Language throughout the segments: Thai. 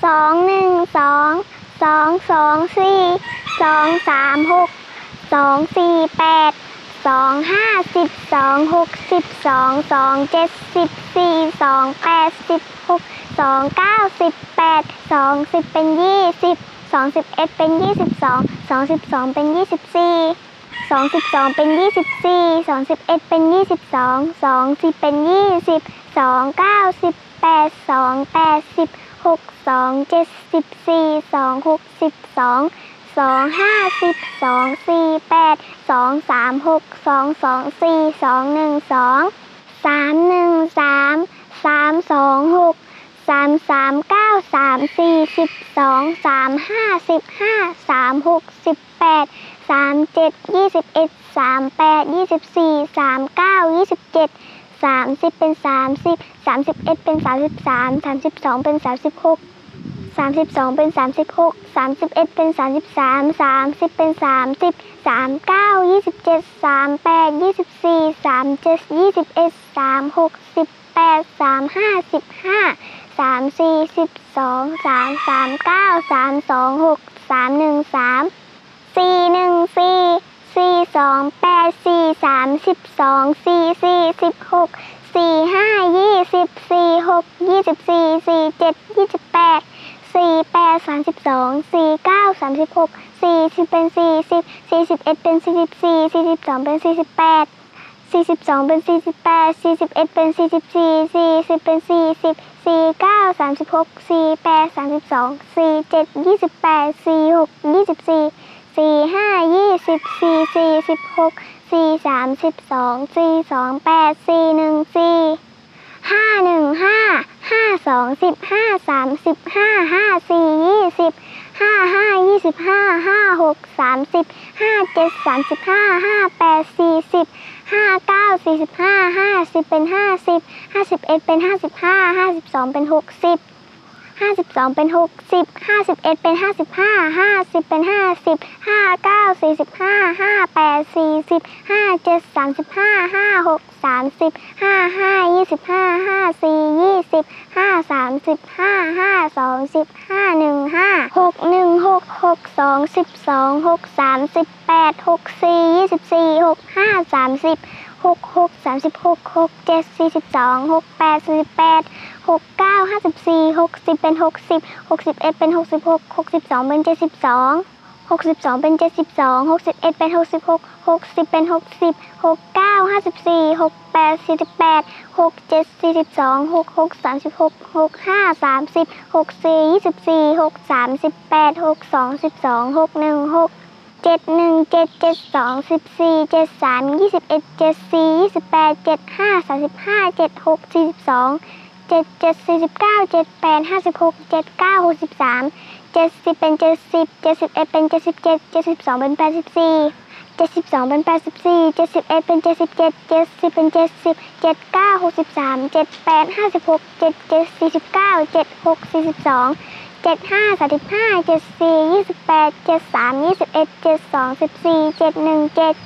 2 1 2 2 2 4 2 3 6 2 4 8 2 5 10 2 6 10 2 2 7 10 4 2 8 16 2 9 18 2 10เป็น20 2 11เป็น22 2 12เป็น24 2 12เป็น24 2 11เป็น22 2 10เป็น20 2 9 18 2 8 16 2 7 14 2 6 12 2 5 10 2 4 8 2 3 6 2 2 4 2 1 2 3 1 3 3 2 6 3 3 9 3 4 12 3 5 15 3 6 18 3 7 21 3 8 24 3 9 27 30เป็น30 31เป็น33 32เป็น36 32เป็น36 31เป็น33 30เป็น30 39 27 38 24 37 21 36 18 35 15 34 12 3 39 3 26 31 3 41 4 42 8 4 32 4 4 16 45 20 46 24 47 28 48 32 49 36 40เป็น40 41เป็น44 42เป็น48 42เป็น48 41เป็น44 40เป็น40 49 36 48 32 47 28 46 24 45 20 44 16 43 12 42 8 41 4 51 5 52 15 35 54 20 55 25 56 30 57 35 58 40 59 45 50เป็น50 51เป็น55 52เป็น60 52เป็น60 51เป็น55 50เป็น50 59 45 58 40 57 35 56 30 55 25 54 20 5 30 5 5 20 5 1 5 6 1 6 6 2 12 6 3 18 6 4 24 6 5 30 6 6 36 6 7 42 6 8 48 6 9 54 60เป็น60 61เป็น66 62เป็น72 62เป็น72 61เป็น66 60เป็น60 69 54 68 48 67 42 66 36 65 30 64 24 6 38 62 12 61 6 71 7 72 14 73 21 74 28 75 35 76 42 77 49 78 56 79 63 70เป็น70 71เป็น77 72เป็น84 72เป็น84 71เป็น77 70เป็น70 79 63 78 56 77 49 76 42 75 35 74 28 73 21 72 14 71 7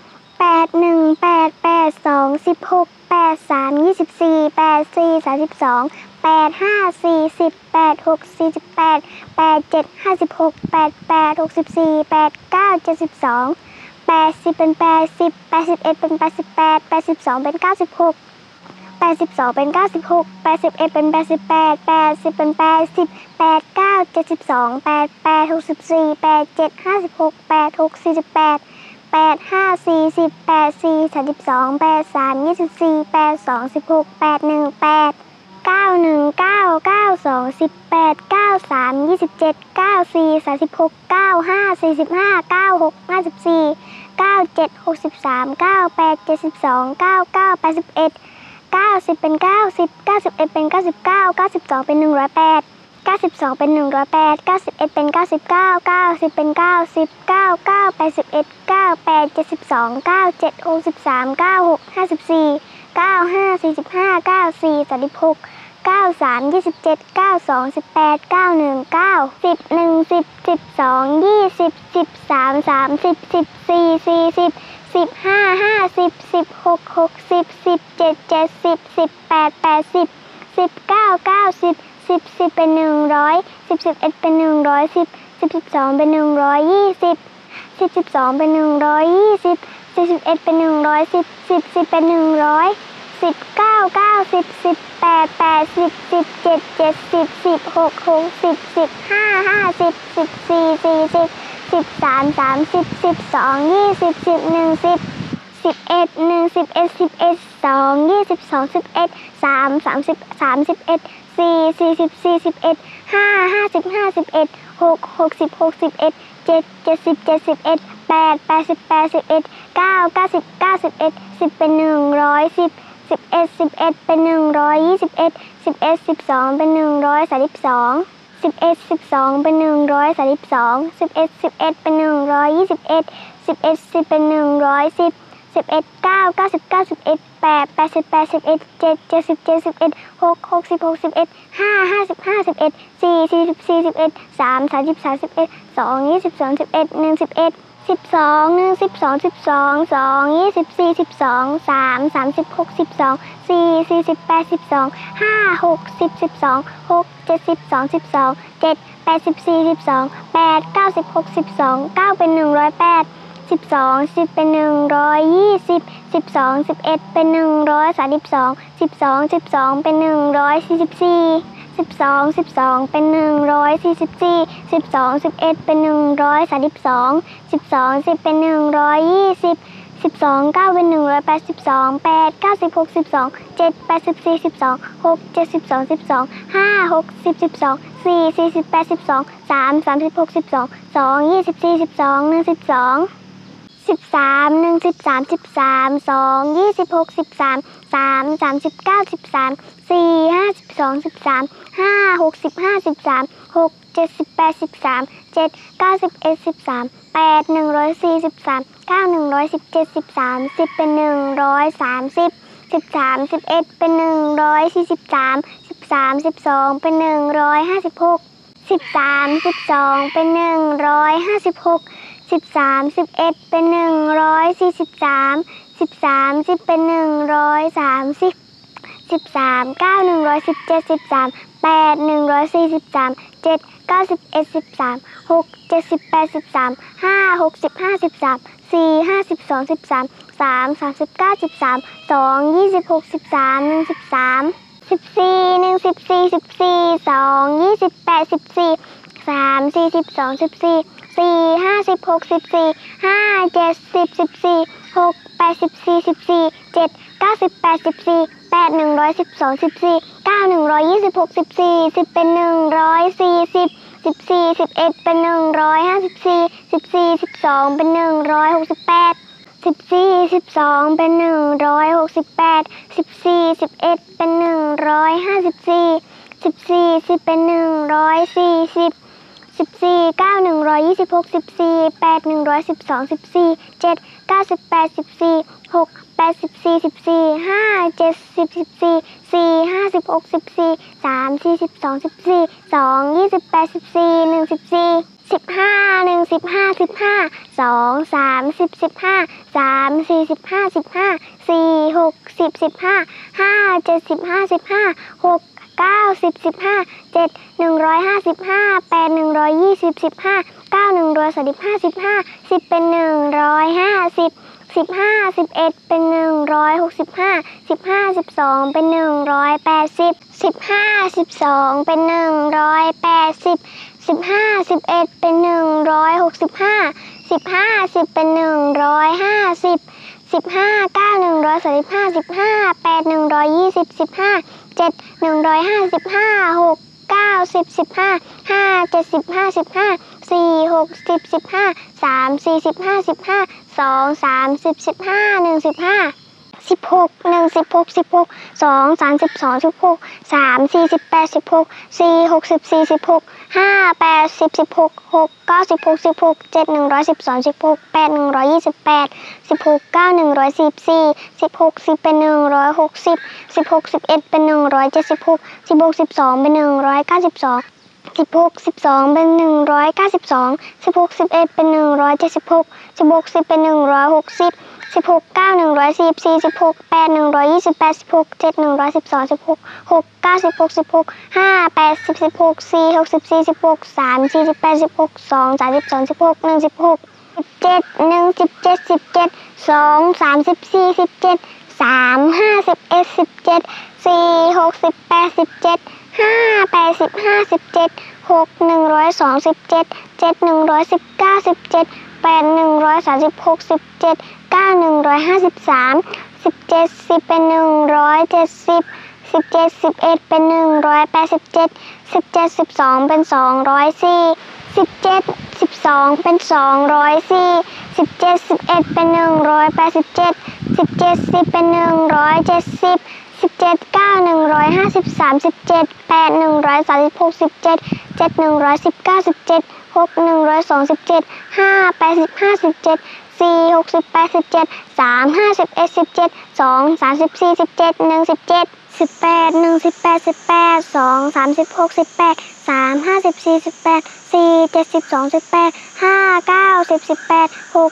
81 88 2 16 83 24 84 32 85 40 86 48 87 56 88 64 89 72 80เป็น80 81เป็น88 82เป็น96 82เป็น96 81เป็น88 80เป็น80 89 72 88 64 87 56 86 48 85 40 84 32 83 24 82 16 81 8 91 9 92 18 93 27 94 36 95 45 96 54 97 63 98 72 99 81 90เป็น90 91เป็น99 92เป็น108 92เป็น108 91เป็น99 90เป็น90 99 81 98 72 97 63 96 54 95 45 94 36 93 27 92 18 91 9 10 1 10 12 20 13 30 14 40 15 50 16 60 17 70 18 80 19 90 10เป็น100 10 11เป็น110 10 12เป็น120 10 12เป็น120 10 11เป็น110 10 10เป็น100 10 9 90 10 8 80 10 7 70 10 6 60 10 5 50 14 40 13 30 12 20 10 10 11 1 11 11 2 22 11 3 30 31 4 40 41 5 50 51 6 60 61 7 70 71 8 80 81 9 90 91 10เป็น110 11 11เป็น121 11 12เป็น132 11 12เป็น132 11 11เป็น121 11 10เป็น110 11 9 90 91 8 80 81 7 70 71 6 60 61 5 50 51 4 40 41 3 30 31 2 20 31 1 11 12 1 12 12 2 24 12 3 36 12 4 48 12 5 60 12 6 70 12 7 84 12 8 90 62 9เป็น108 12 10เป็น120 12 11เป็น132 12 12เป็น144 12 12เป็น144 12 11เป็น132 12 10เป็น120 12 9เป็น182 8 90 62 7 84 12 6 72 12 5 60 12 4 48 12 3 36 12 2 24 12 1 12 13 1 13 13 2 26 13 3 39 13 4 52 13 5 65 13 6 78 13 7 91 13 8 143 9 117 13 10เป็น130 13 11เป็น143 13 12เป็น156 13 12เป็น156 13 11เป็น143 13 10เป็น130 13 9 117 13 8 143 7 91 13 6 78 13 5 65 13 4 52 13 3 39 13 2 26 13 1 13 14 1 14 14 2 28 14 3 42 14 4 56 14 5 70 14 6 84 14 7 98 14 8 112 14 9 126 14 10เป็น140 14 11เป็น154 14 12เป็น168 14 12เป็น168 14 11เป็น154 14 10เป็น140 14 9 126 14 8 112 14 7 98 14 6 84 14 5 70 14 4 56 14 3 42 14 2 28 14 1 14 15 1 15 15 2 30 15 3 45 15 4 60 15 5 75 15 6 90 15 7 155 8 120 15 9 135 15 10เป็น150 15 11เป็น165 15 12เป็น180 15 12เป็น180 15 11เป็น165 15 10เป็น150 15 9 135 15 8 120 15 7 155 6 90 15 5 75 15 4 60 15 3 45 15 2 30 15 1 15 16 1 16 16 2 32 16 3 48 16 4 60 46 5 80 16 6 96 16 7 112 16 8 128 16 9 144 16 10เป็น160 16 11เป็น176 16 12เป็น192 16 12เป็น192 16 11เป็น176 16 10เป็น160 16 9 144 16 8 128 16 7 112 16 6 9 16 16 5 8 10 16 4 64 16 3 48 16 2 32 16 1 16 17 1 17 17 2 34 17 3 51 17 4 68 17 5 85 17 6 127 7 119 17 8 136 17 9 153 17 10เป็น170 17 11เป็น187 17 12เป็น204 17 12เป็น204 17 11เป็น187 17 10เป็น170 17 9 153 17 8 136 17 7 119 17 6 127 5 85 17 4 68 17 3 51 17 2 34 17 1 17 18 1 18 18 2 36 18 3 54 18 4 72 18 5 9 10 18 6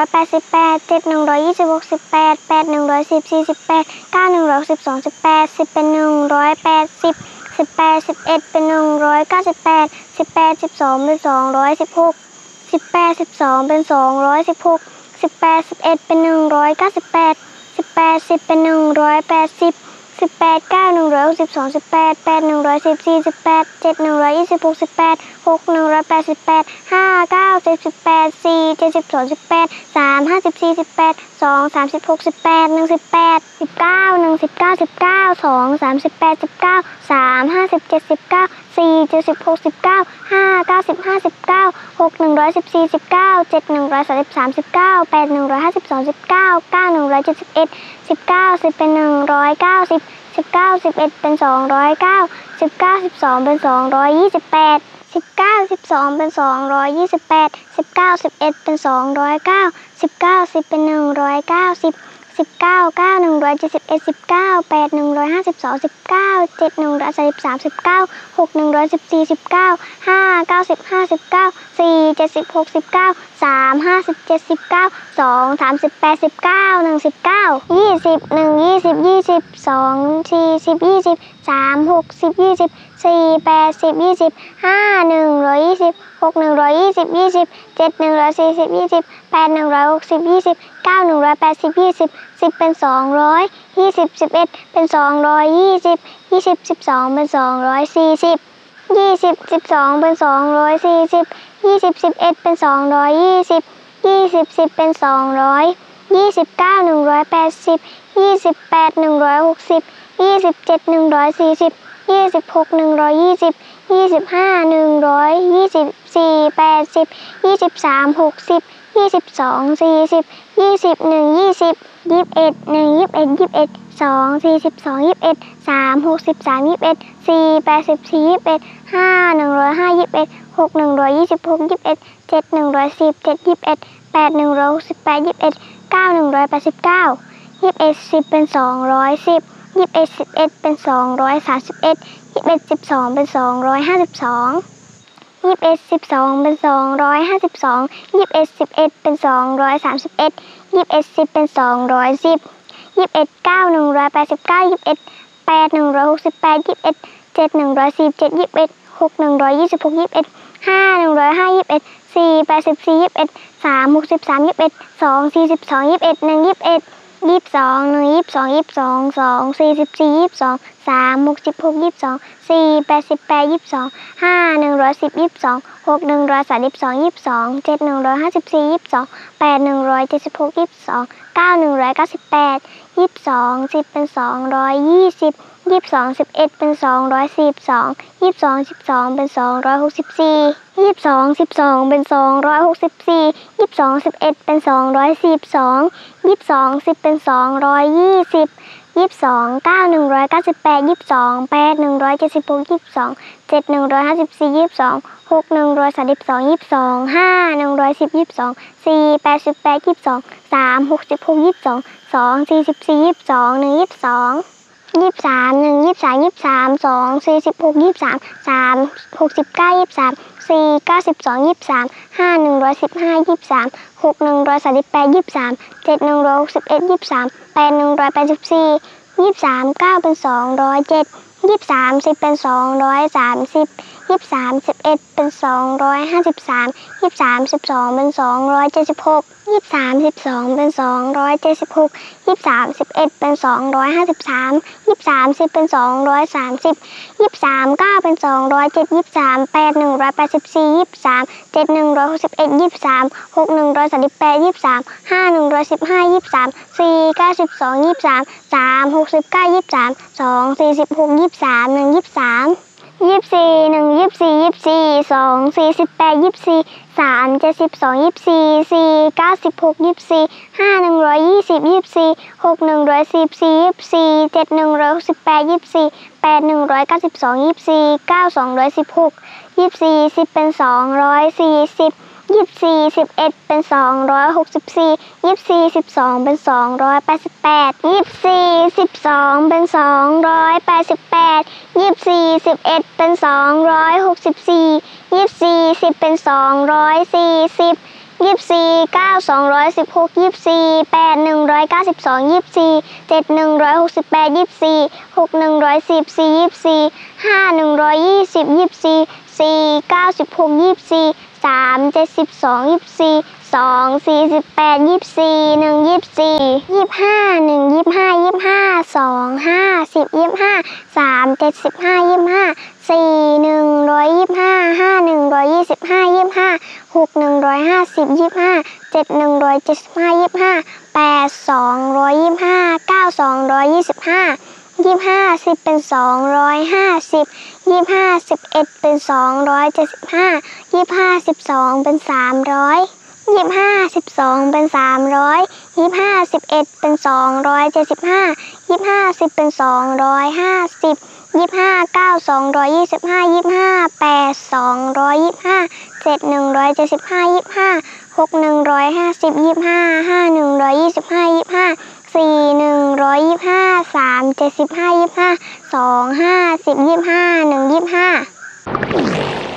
188 7 126 18 8 114 18 9 112 18 10เป็น180 18 11เป็น198 18 12เป็น216 18 12เป็น216 18 11เป็น198 18 10เป็น180 18 9 162 18 8 114 18 7 126 18 6 188 5 9 78 4 72 18 3 54 18 2 36 18 1 18 19 1 19 19 2 38 19 3 57 19 4 76 19 5 95 19 6 114 19 7 133 19 8 152 19 9 171 19 10เป็น190 19 11เป็น209 19 12เป็น228 19 12เป็น228 19 11เป็น209 19 10เป็น190 19 9 171 19 8 152 19 7 133 19 6 114 19 5 95 19 4 76 19 3 57 19 2 38 19 1 19 20 1 20 20 2 40 20 3 60 20 4 80 20 5 120 6 120 20 7 140 20 8 160 20 9 180 20 10เป็น200 20 11เป็น220 20 12เป็น240 20 12เป็น240 20 11เป็น220 20 10เป็น200 29 180 28 160 27 140 26 120 25 100 24 80 23 60 22 40 21 20 21 1 21 21 2 42 21 3 63 21 4 84 21 5 105 21 6 126 21 7 110 7 21 8 168 21 9 189 21 10เป็น210 21 11เป็น231 21 12เป็น252 21 12เป็น252 21 11เป็น231 21 10เป็น210 21 9 189 21 8 168 21 7 147 21 6 126 21 5 105 21 4 84 21 3 63 21 2 42 21 1 21 22 1 22 22 2 44 22 3 66 22 4 88 22 5 110 22 6 132 22 7 154 22 8 176 22 9 198 22 10เป็น220 22 11เป็น242 22 12เป็น264 22 12เป็น264 22 11เป็น242 22 10เป็น220 22 9 198 22 8 176 22 7 154 22 6 132 22 5 110 22 4 88 22 3 66 22 2 44 22 1 22 23 1 23 23 2 46 23 3 69 23 4 92 23 5 115 23 6 138 23 7 161 23 8 184 23 9เป็น207 23 10เป็น230 23 11เป็น253 23 12เป็น276 23 12เป็น276 23 11เป็น253 23 10เป็น230 23 9เป็น207 23 8 184 23 7 161 23 6 138 23 5 115 23 4 92 23 3 69 23 2 46 23 1 23 24 1 24 24 2 48 24 3 72 24 4 96 24 5 120 24 6 114 24 7 168 24 8 192 24 9 216 24 10เป็น240 24 11เป็น264 24 12เป็น288 24 12เป็น288 24 11เป็น264 24 10เป็น240 24 9 216 24 8 192 24 7 168 24 6 114 24 5 120 24 4 96 24 3 72 24 2 48 24 1 24 25 1 25 25 2 50 25 3 75 25 4 125 5 125 25 6 150 25 7 175 25 8 225 9 225 25 10เป็น250 25 11เป็น275 25 12เป็น300 25 12เป็น300 25 11เป็น275 25 10เป็น250 25 9 225 25 8 225 7 175 25 6 150 25 5 125 25 4 125 3 75 25 2 50 25 1 25